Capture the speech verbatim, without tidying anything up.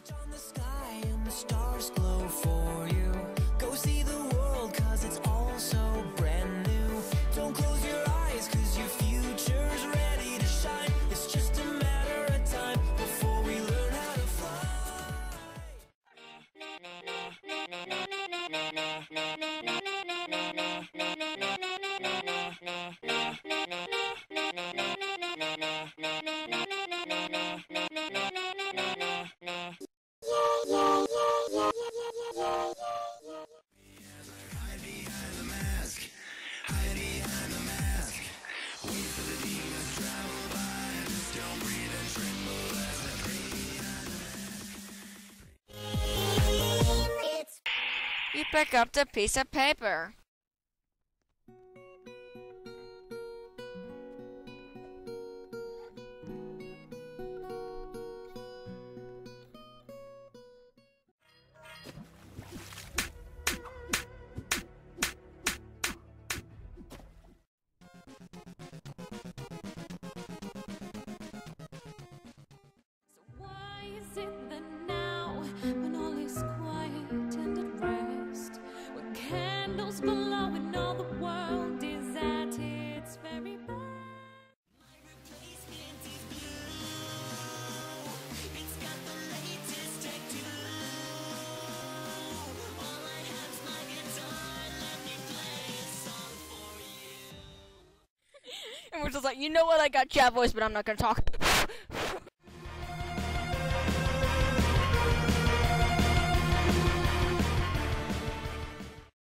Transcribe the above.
On the sky and the stars glow for you. Go see the world, cause it's all so brand new. Don't close your eyes, cause your future's ready to shine. It's just a matter of time before we learn how to fly. You pick up the piece of paper. Why is it that now, when all is quiet and at rest, when candles glow and all the world is at its very best? It's got the latest tech too. All I have's my guitar. Let me play a song for you. And we're just like, you know what? I got chat voice, but I'm not gonna talk.